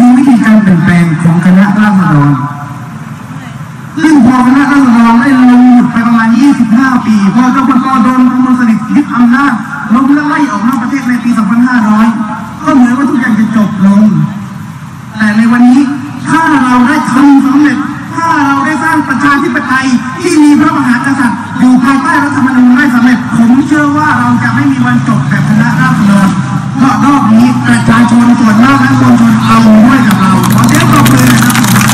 วิธีการเปลี่ยนแปลงของคณะราษฎรซึ่งพอคณะราษฎรได้ลงหยุดไปประมาณยี่สิบห้าปีพอเจ้าพลโดนกรมสลิดยึดอำนาจล้มและไล่ออกนอกประเทศในปีสองพันห้าร้อยก็เหมือนว่าทุกอย่างจะจบลงแต่ในวันนี้ถ้าเราได้ทำสำเร็จถ้าเราได้สร้างประชาธิปไตยที่มีพระมหากษัตริย์อยู่ภายใต้รัฐธรรมนูญได้สำเร็จผมเชื่อว่าเราจะไม่มีวันจบแบบคณะราษฎรเพราะรอบนี้ประชาชนส่วนมากและมวลชนเอาด้วยกับเราขอเสียงปรบมือนะครับ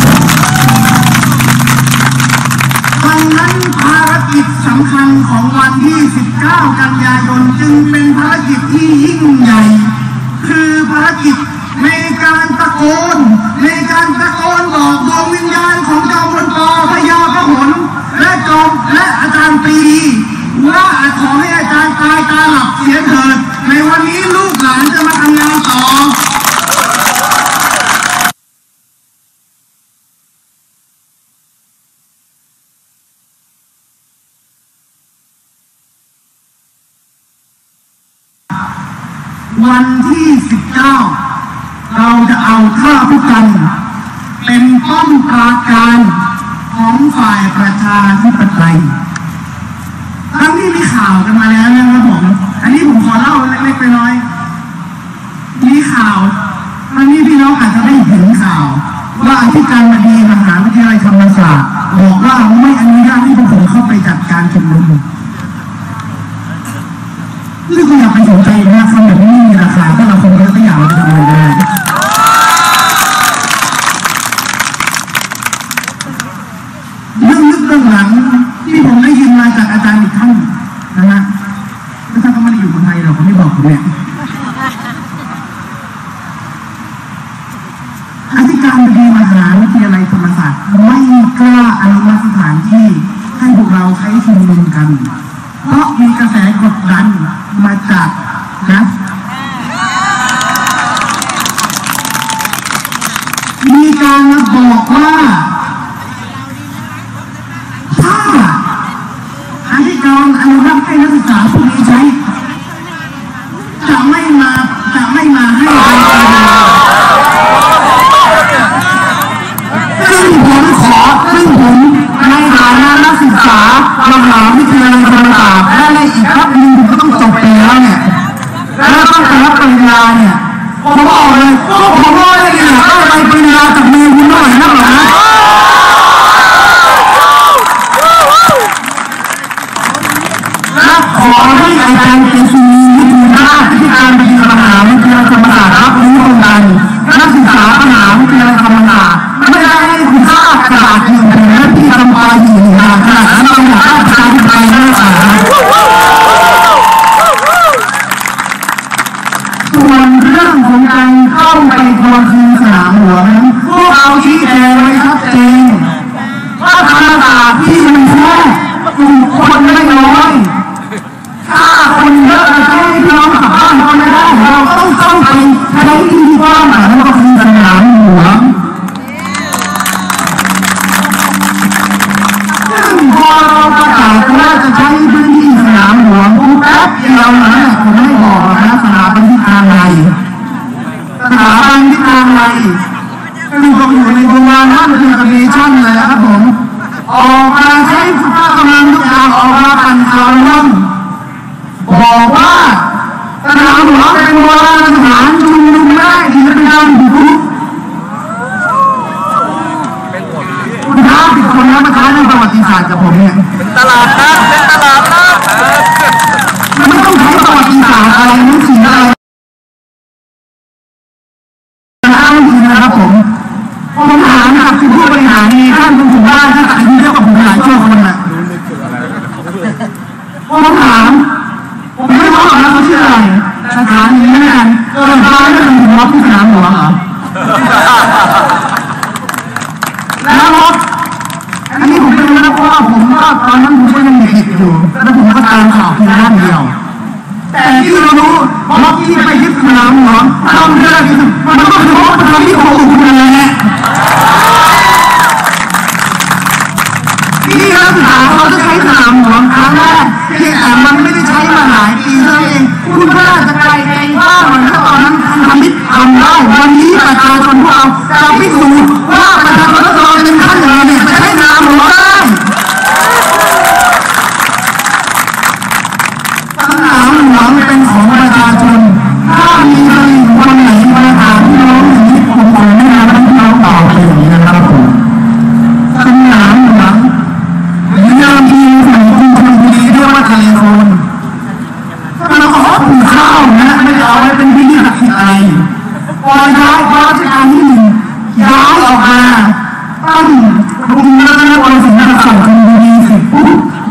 ดังนั้นภารกิจสำคัญของวันที่สิบเก้ากันยายนจึงเป็นภารกิจที่ยิ่งใหญ่คือภารกิจในการตะโกนในการตะโกนบอกดวงวิญญาณของจอมพลป.พญาพหลและจอมและอาจารย์ปรีดีว่าขอให้อาจารย์ตายตาหลับเสียเถิดในวันนี้ลูกหลานจะมาทำงานต่อวันที่สิบเก้าเราจะเอาท่าผู้กันเป็นป้อมปราการของฝ่ายประชาธิปไตยทั้งที่มีข่าวกันมาแล้วนะครับผมอันนี้ผมขอเล่าเล็กๆน้อยๆมีข่าวทั้งนี้พี่น้องอาจจะได้เห็นข่าวว่าอธิการบดีมหาวิทยาลัยธรรมศาสตร์บอกว่าไม่อนุญาตให้พวกผมเข้าไปจัดการชุมนุมนี่ก็อยากไปสนใจนะคำแบบนี้มีราคาถ้าเราคงเยอะตัวอย่างเราจะทำอะไรได้เรื่องลึกเรื่องหลังที่ผมได้ยินมาจากอาจารย์อีกท่านนะฮะแล้วท่านก็ไม่ได้อยู่คนไทยหรอกเขาไม่บอกผมเนี่ยอธิการบดีมหาวิทยาลัยธรรมศาสตร์ไม่กล้าอนุมัติสถานที่ให้พวกเราใช้ชุมนุมกันเพราะมีกระแสกดดันมาจากนะมีการมาบอกว่าถ้าอธิการอนุมัติให้นักศึกษาผู้นี้ใช้จะไม่มาจะไม่มาให้ซึ่งผมขอซึ่งผมในฐานะนักศึกษามหาวิทยาลัยธรรมศาสตร์และในอีกครับนึงผมก็ต้องจบไปแล้วเนี่ยแล้วต้องไปรับปริญญาเนี่ยผมบอกเลยก็ผมว่าเนี่ยต้องไปปริญญาจากมือคุณหน่อยนะหรอนะและขอให้อาจารย์เป็นสุนีวิทูลาภที่การบดีมหาวิทยาลัยธรรมศาสตร์รับรู้ตรงกันนักศึกษามหาวิทยาลัยธรรมศาสตร์ไม่ได้ให้คุณค่ากระดาษยืนยันและที่ทำไปอยู่ในขณะนั้นเราอยากได้ประชาธิปไตยนะคะส่วนเรื่องของการเข้าไปทวงคืนสนามหลวงนั้นพวกเราชี้แจงไว้ชัดเจนว่าธรรมศาสตร์ที่มันแค่กลุ่มคนไม่น้อยถ้าคนเยอะจะให้พี่น้องกลับบ้านก็ไม่ได้เราต้องเข้าไปใช้ที่กว้างนั่นก็คือสนามหลวงซึ่งพอเราประกาศว่าจะใช้พื้นที่สนามหลวงปุ๊บแป๊บเดียวนะผมไม่บอกนะสถาบันทิศทางในสถาบันทิศทางในคือผมอยู่ในโรงงานนั่นคือคอนดิชั่นเลยครับผมออกมาใช้สภาพกำลังทุกอย่างออกมาปั่นข่าวล่มบอกว่าสนามหลวงเป็นโบราณสถานชุมนุมได้ที่จะเป็นการบุกรุกคุณท้าผิดคนแล้วมาท้าเรื่องประวัติศาสตร์กับผมเนี่ยเป็นตลาดนะเป็นตลาดนะไม่ต้องใช้ประวัติศาสตร์อะไรนั่นสิอะไรอ้างอิงนะครับผมผมถามกับคุณผู้บริหารในท่านคุณผมว่าถ้าอายุเยอะกว่าผมหลายชั่วคนน่ะผมถามผมไม่รู้หรอกนะเขาชื่ออะไรสถานีนี่กันเออพาเรื่องถึงรถที่สนามหลวงเหรอแล้วรถอันนี้ผมไม่รู้นะเพราะว่าผมก็ตอนนั้นผมก็ยังเด็กอยู่แล้วผมก็ตามข่าวเพียงด้านเดียวแต่ที่เรารู้รถที่ไปยึดสนามหลวงทำเรื่องที่สุดมันก็คือรถประจำที่ของคุณนั่นแหละที่นักศึกษาเราจะใช้สนามหลวงครั้งแรกเพียงแต่มันไม่ได้ใช้มาหลายปีเท่านั้นเองคุณก็น่าจะไกลใจว่ามันตอนนั้นขนธมิตรทำได้วันนี้ประชาชนพวกเราจะพิสูจน์ว่าประชาชนเราเป็นท่านอย่างนี้จะให้นามหลวงได้สนามหลวงเป็นของประชาชนถ้ามีใครคนไหนมาถามพี่น้องอย่างนี้ผมขอแนะนำให้พี่น้องตอบไปอย่างนี้นะครับผมสนามหลวงหรือเดิมทีสมัยกรุงธนบุรีเรียกว่าทะเลโคลนเราขอปลูกข้าวนะไม่ได้เอาไว้เป็นที่ศักดิ์สิทธิ์อะไรปล่อยย้ายพระราชการที่หนึ่งย้ายออกมาตั้งกรุงรัตนโกสินทร์มาสั่งธนบุรีเสร็จปุ๊บ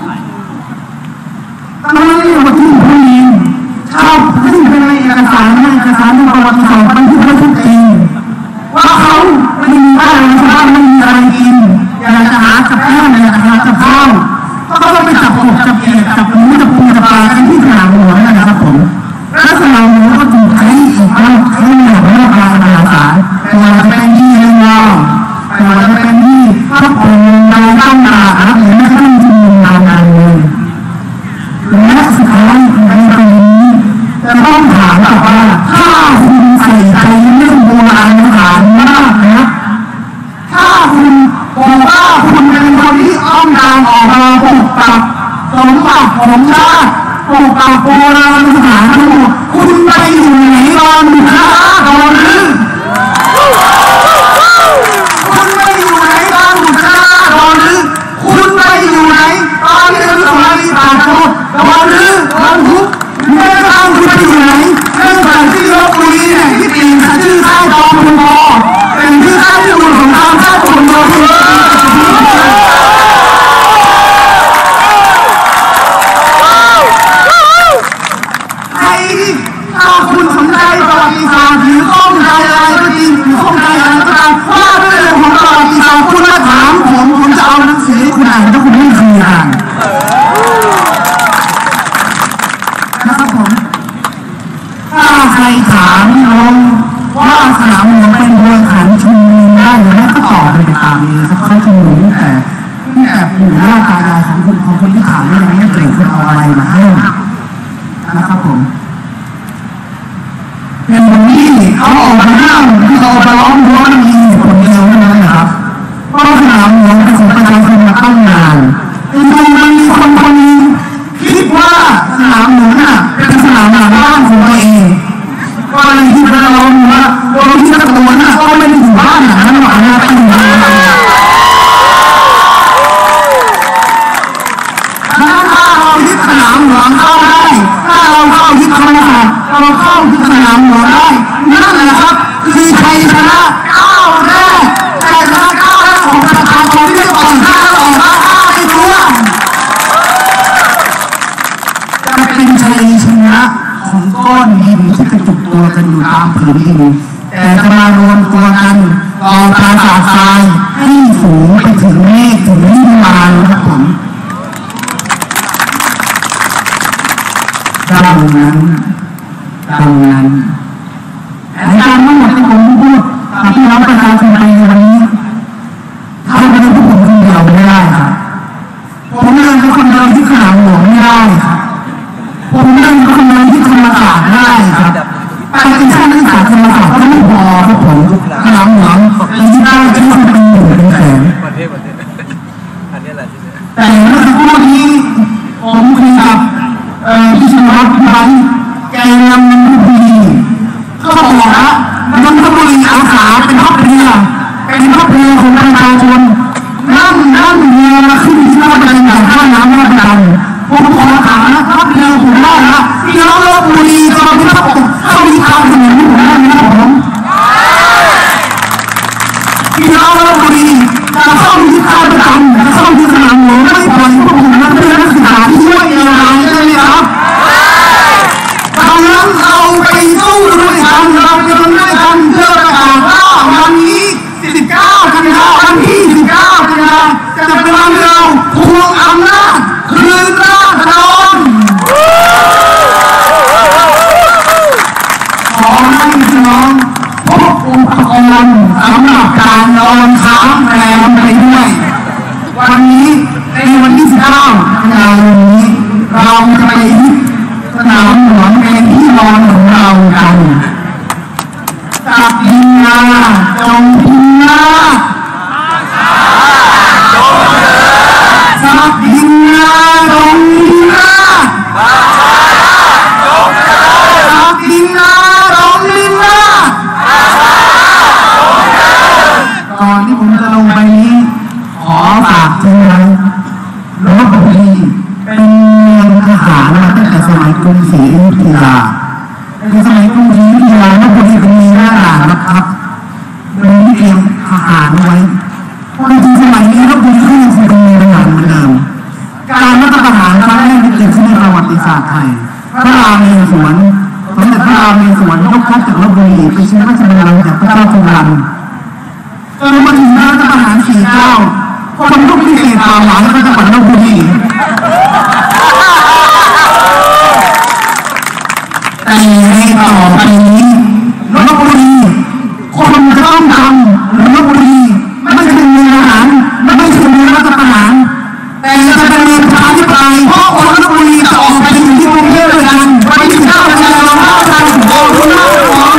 ตอนนั้นเรียกว่าที่พลินชาวซึ่งเป็นเอกสารเอกสารประวัติศาสตร์บันทึกไว้ทุกปีว่าเขาไม่มีบ้านชาวบ้านไม่มีอะไรกินอยากจะหากับข้าวอยากจะหากับข้าวก็ต้องไปจับกบจับเกล็ดจับหมูจับปูจับปลากันที่สนามหลวงนะครับผมและสนามหลวงก็ถูกใช้อีกครั้งให้หน่วยราชการมหาศาลไม่ว่าจะเป็นที่เรือนรองไม่ว่าจะเป็นที่พักผ่อนในตั้งตาหรือแม้กระทั่งที่งานการเงินและสุดท้ายในปีนี้จะต้องถามกลับว่าถ้าคุณใส่ใจเรื่องโบราณสถานมากนะถ้าคุณบอกว่าคุณเป็นคนที่อ้อมตามออกมาปกปักสมบัติของชาติปกปักโบราณสถานทั้งหมดคุณไปอยู่ไหนบ้างนะตอนนี้คุณไปอยู่ไหนบ้างนะตอนนี้คุณไปอยู่ไหนตอนนี้สมัยผ่านมาตอนนี้ตอนทุกเมื่อครั้งคุณไปอยู่ไหนเรื่องการที่ลบบุรีเนี่ยที่เปลี่ยนชื่อค่ายจอมพลเป็นชื่อค่ายที่อยู่ของทางค่ายจอมพลถ้าคุณสนใจประวัติศาสตร์หรือข้อมูลอะไรก็จริงหรือข้อมูลอะไรก็ตามว่าด้วยเรื่องของประวัติศาสตร์คุณมาถามผมผมจะเอาหนังสือคุณอ่านถ้าคุณไม่เคยอ่านนะครับผมถ้าใครถามน้องว่าสนามหลวงเป็นเรือขันชุมนุมได้หรือไม่ก็ตอบไปตามนี้ครับเขาชุมนุมแต่แต่ปู่ย่าตายายของคุณของคนที่ถามนี่ยังไม่เกิดคุณเอาอะไรมาให้นะครับผมเป็นคนที่เขาออกมาห้ามที่เขาไปร้องเพราะมันมีคนเดียวเท่านั้นนะครับเพราะสนามหลวงเป็นของประชาชนมาตั้งนานจริงๆมันมีคนคนนึงคิดว่าสนามหลวงน่ะเป็นสนามหลังบ้านของตัวเองก็เลยที่ไปร้องว่าโดยที่ตัวน่ะก็ไม่ได้อยู่บ้านหลังนั้นหรอกนะเป็นอย่างนั้นถ้าเรายึดสนามหลวงเข้าได้ถ้าเราเข้ายึดธรรมศาสตร์เราเข้ายึดสนามหลวงได้นั่นแหละครับคือชัยชนะก้าวแรกชัยชนะก้าวแรกของประชาชนที่ต่อหน้าต่อหน้าให้ดูจะเป็นชัยชนะของก้อนหินที่กระจุกตัวกันอยู่ตามผืนดินแต่จะมารวมตัวกันต่อปราสาททรายให้สูงไปถึงเมฆถึงนิพพานครับผมดังนั้นดังนั้นอาจารย์ทั้งหมดที่ผมพูดกับพี่น้องประชาชนในวันนี้ทำไปด้วยพวกผมคนเดียวไม่ได้ครับผมเดินกับคนเดียวที่สนามหลวงไม่ได้ครับผมเดินกับคนเดียวที่ธรรมศาสตร์ไม่ได้ครับไปเป็นชาตินักศึกษาธรรมศาสตร์ก็ไม่พอครับผมสนามหลวงเป็นที่ได้ที่คนเป็นหมื่นเป็นแสนแต่เมื่อสักครู่นี้ผมคุยกับพี่ชนะพี่บังแกนำนนทบุรีเขาบอกว่านนทบุรีอาสาเป็นทัพเรือเป็นทัพเรือของประชาชนนั่งนั่งเรือมาขึ้นที่ท่าประจันอย่างท่าน้ำราชดำผมขอถามนะทัพเรือผมว่านะพี่น้องลพบุรีจะมาพิทักษ์เข้าที่ทางถนนที่ผมได้ไหมครับผมพี่น้องลพบุรีจะเข้าที่ท่าประจันจะเข้าที่สนามหลวงไม่ปล่อยพวกผมนักเรียนนักศึกษาที่ช่วยงานใช่ไหมครับดังนั้นเราไปสู้ด้วยกันเราจะทำด้วยกันเพื่อประกาศว่าวันนี้สิบเก้ากันยายนวันที่สิบเก้ากันยายนจะเป็นวันเราทวงอำนาจคืนราษฎรขอให้พี่น้องพกอุปกรณ์สำหรับการนอนค้างแรมไปด้วยวันนี้ในวันที่สิบเก้ากันยายนนี้เราจะไปยึดสนามหลวงเป็นที่นอนของเรากันากทิ้งไว้ลพบุรีเป็นเมืองทหารมาตั้งแต่สมัยกรุงศรีอยุธยาในสมัยกรุงศรีอยุธยาลพบุรีเป็นเมืองหน้าด่านนะครับโดยที่เตรียมทหารไว้พอถึงสมัยนี้ลพบุรีก็ยังคงเป็นเมืองทหารเหมือนเดิมการรัฐประหารครั้งแรกที่เกิดขึ้นในประวัติศาสตร์ไทยพระรามเมศวรสมเด็จพระรามเมศวรยกทัพจากลพบุรีไปเชื้อราชบัลลังก์จากพระเจ้ากรมรันจนมาถึงรัฐประหารสี่เก้าคนทุกที่เสพตามหลังก็จังหวัดลพบุรีแต่ในต่อไปนี้ลพบุรีคนจะต้องจำลพบุรีไม่ใช่เป็นเมืองทหารไม่ใช่เมืองรัฐประหารแต่จะเป็นเมืองประชาธิปไตยเพราะคนลพบุรีจะออกไปอยู่ที่กรุงเทพด้วยกันไปถึงเจ้าพระยาเราห้าพันขอบคุณมากครับ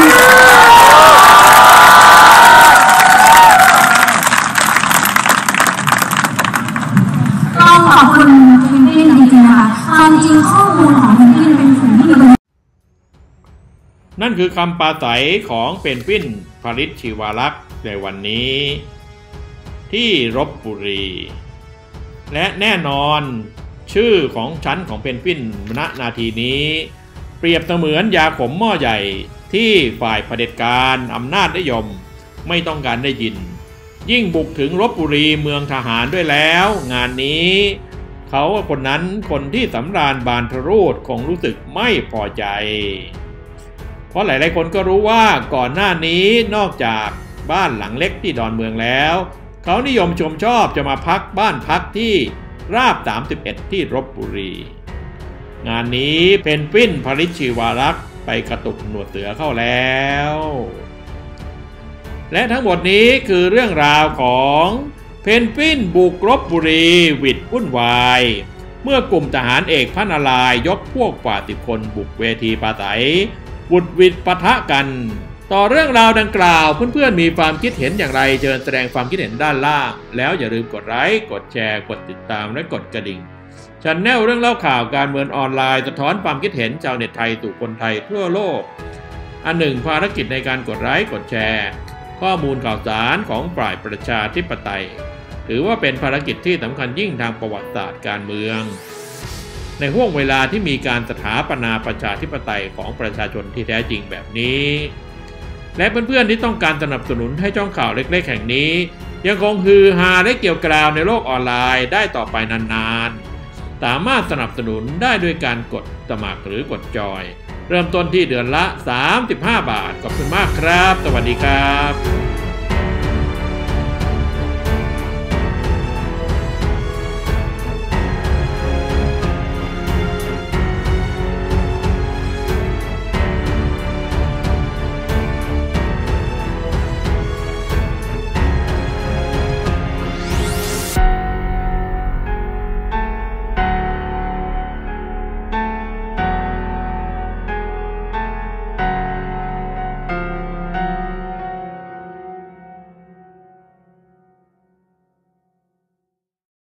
ต้องขอบคุณเพนกวินจริงๆนะคะความจริงข้อมูลของเพนกวินเป็นสิ่งที่มีนั่นคือคำปราศัยของเพนกวินพริชชีวาลักษณ์ในวันนี้ ที่ลพบุรี และแน่นอนชื่อของชั้นของเพนกวินณนาทีนี้เปรียบเสมือนยาขมหม้อใหญ่ที่ฝ่ายเผด็จการอำนาจนิยมไม่ต้องการได้ยินยิ่งบุกถึงลพบุรีเมืองทหารด้วยแล้วงานนี้เขาคนนั้นคนที่สำราญบานทรูดคงรู้สึกไม่พอใจเพราะหลายๆคนก็รู้ว่าก่อนหน้านี้นอกจากบ้านหลังเล็กที่ดอนเมืองแล้วเขานิยมชมชอบจะมาพักบ้านพักที่ราบสามสิบเอ็ดที่ลพบุรีงานนี้เพนกวินพริชชีวาลักษณ์ไปกระตุกหนวดเสือเข้าแล้วและทั้งหมดนี้คือเรื่องราวของเพนกวินบุกลพบุรีวิดวุ่นวายเมื่อกลุ่มทหารเอกพระนารายณ์ยกพวกกว่าสิบคนบุกเวทีปราศัยบุดวิดปะทะกันต่อเรื่องราวดังกล่าวเพื่อนๆมีความคิดเห็นอย่างไรเชิญแสดงความคิดเห็นด้านล่างแล้วอย่าลืมกดไลค์กดแชร์กดติดตามและกดกระดิ่งชันแนลเรื่องเล่าข่าวการเมืองออนไลน์สะท้อนความคิดเห็นชาวเน็ตไทยสู่คนไทยทั่วโลกอันหนึ่งภารกิจในการกดไลค์กดแชร์ข้อมูลข่าวสารของฝ่ายประชาธิปไตยถือว่าเป็นภารกิจที่สำคัญยิ่งทางประวัติศาสตร์การเมืองในห่วงเวลาที่มีการสถาปนาประชาธิปไตยของประชาชนที่แท้จริงแบบนี้และเพื่อนๆที่ต้องการสนับสนุนให้ช่องข่าวเล็กๆแห่งนี้ยังคงฮือฮาและเกี่ยวกราวในโลกออนไลน์ได้ต่อไปนานๆสามารถสนับสนุนได้ด้วยการกดสมัครหรือกดจอยเริ่มต้นที่เดือนละสามสิบห้าบาทขอบคุณมากครับสวัสดีครับ